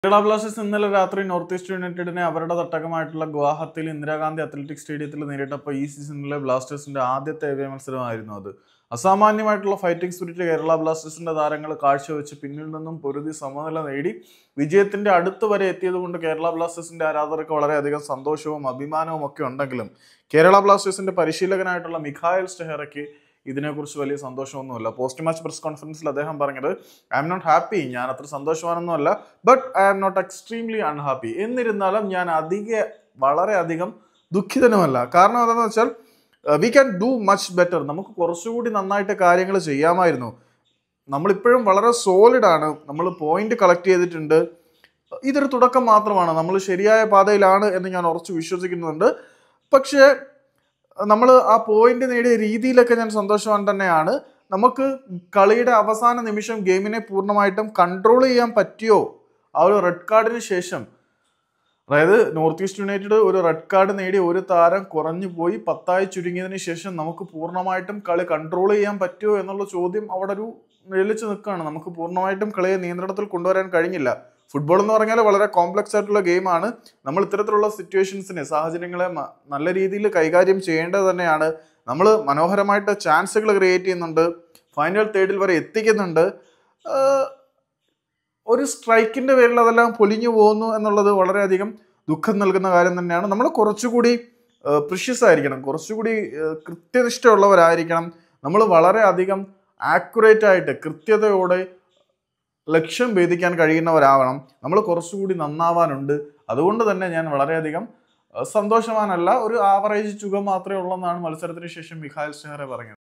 Kerala Blasters ഇന്നലെ രാത്രി north east യുണൈറ്റഡിനെ അവരുടെ തട്ടകമായിട്ടുള്ള ഗുവാഹത്തിയിൽ ഇന്ദിരാഗാന്ധി അത്ലറ്റിക് സ്റ്റേഡിയത്തിൽ നേരിട്ടപ്പോൾ ഈ സീസണിലെ ബ്ലാസ്റ്റേഴ്സിന്റെ ആദ്യത്തെ അവേ മത്സരമായിരുന്നു അത്. അസാമാന്യമായിട്ടുള്ള ഫൈറ്റിംഗ് സ്പിരിറ്റ് കേരള ബ്ലാസ്റ്റേഴ്സിന്റെ താരങ്ങൾ കാഴ്ചവെച്ച് പിന്നിൽ നിന്നും പൊരുതി സമനില നേടി വിജയത്തിന്റെ അടുത്ത് വരെ എത്തിയത് കൊണ്ട് കേരള ബ്ലാസ്റ്റേഴ്സിന്റെ ആരാധകർക്ക് വളരെയധികം സന്തോഷവും അഭിമാനവും ഒക്കെ ഉണ്ടെങ്കിലും കേരള ബ്ലാസ്റ്റേഴ്സിന്റെ പരിശീലകനായിട്ടുള്ള മിഖായൽ സ്റ്റെഹറയ്ക്ക് ഇതിനെക്കുറിച്ച് വലിയ സന്തോഷമൊന്നുമില്ല. പോസ്റ്റ് മാച്ച് പ്രസ് കോൺഫറൻസിൽ അദ്ദേഹം പറഞ്ഞത്, ഐ എം നോട്ട് ഹാപ്പി, ഞാൻ അത്ര സന്തോഷവാനൊന്നുമല്ല, but I am not extremely unhappy. എന്നിരുന്നാലും ഞാൻ വളരെയധികം ദുഃഖിതനുമല്ല. കാരണം എന്താണെന്ന് വെച്ചാൽ we can do much better. നമുക്ക് കുറച്ചുകൂടി നന്നായിട്ട് കാര്യങ്ങൾ ചെയ്യാമായിരുന്നു. നമ്മളിപ്പോഴും വളരെ സോളിഡ് ആണ്, നമ്മൾ പോയിന്റ് കളക്ട് ചെയ്തിട്ടുണ്ട്. ഇതൊരു തുടക്കം മാത്രമാണ്, നമ്മൾ ശരിയായ പാതയിലാണ് എന്ന് ഞാൻ ഉറച്ചു വിശ്വസിക്കുന്നുണ്ട്. പക്ഷേ നമ്മൾ ആ പോയിന്റ് നേടിയ രീതിയിലൊക്കെ ഞാൻ സന്തോഷവാൻ തന്നെയാണ്. നമുക്ക് കളിയുടെ അവസാന നിമിഷം ഗെയിമിനെ പൂർണ്ണമായിട്ടും കൺട്രോൾ ചെയ്യാൻ പറ്റിയോ ആ ഒരു റെഡ് കാർഡിന് ശേഷം? അതായത് നോർത്ത് ഈസ്റ്റ് യുണൈറ്റഡ് ഒരു റെഡ് കാർഡ് നേടി ഒരു താരം കുറഞ്ഞു പോയി 10 ചുരുങ്ങിയതിന് ശേഷം നമുക്ക് പൂർണ്ണമായിട്ടും കളി കൺട്രോൾ ചെയ്യാൻ പറ്റുമോ എന്നുള്ള ചോദ്യം അവിടെ ഒരു നിഴലിച്ച് നിൽക്കുകയാണ്. നമുക്ക് പൂർണ്ണമായിട്ടും കളിയെ നിയന്ത്രണത്തിൽ കൊണ്ടുവരാൻ കഴിഞ്ഞില്ല. ഫുട്ബോൾ എന്ന് പറഞ്ഞാൽ വളരെ കോംപ്ലക്സ് ആയിട്ടുള്ള ഗെയിമാണ്. നമ്മൾ ഇത്തരത്തിലുള്ള സിറ്റുവേഷൻസിനെ, സാഹചര്യങ്ങളെ നല്ല രീതിയിൽ കൈകാര്യം ചെയ്യേണ്ടത് തന്നെയാണ്. നമ്മൾ മനോഹരമായിട്ട് ചാൻസുകൾ ക്രിയേറ്റ് ചെയ്യുന്നുണ്ട്, ഫൈനൽ തേർഡിൽ വരെ എത്തിക്കുന്നുണ്ട്. ഒരു സ്ട്രൈക്കിന്റെ പേരിൽ അതെല്ലാം പൊലിഞ്ഞു പോകുന്നു എന്നുള്ളത് വളരെയധികം ദുഃഖം നൽകുന്ന കാര്യം തന്നെയാണ്. നമ്മൾ കുറച്ചുകൂടി പ്രിഷ്യസ് ആയിരിക്കണം, കുറച്ചുകൂടി കൃത്യനിഷ്ഠയുള്ളവരായിരിക്കണം. നമ്മൾ വളരെയധികം ആക്യുറേറ്റ് ആയിട്ട് കൃത്യതയോടെ ലക്ഷ്യം ഭേദിക്കാൻ കഴിയുന്നവരാവണം. നമ്മൾ കുറച്ചുകൂടി നന്നാവാനുണ്ട്. അതുകൊണ്ട് തന്നെ ഞാൻ വളരെയധികം സന്തോഷവാനല്ല, ഒരു ആവറേജ് ചുഖം മാത്രമേ ഉള്ളെന്നാണ് മത്സരത്തിന് ശേഷം മിഖായൽ സ്റ്റെഹറ പറഞ്ഞത്.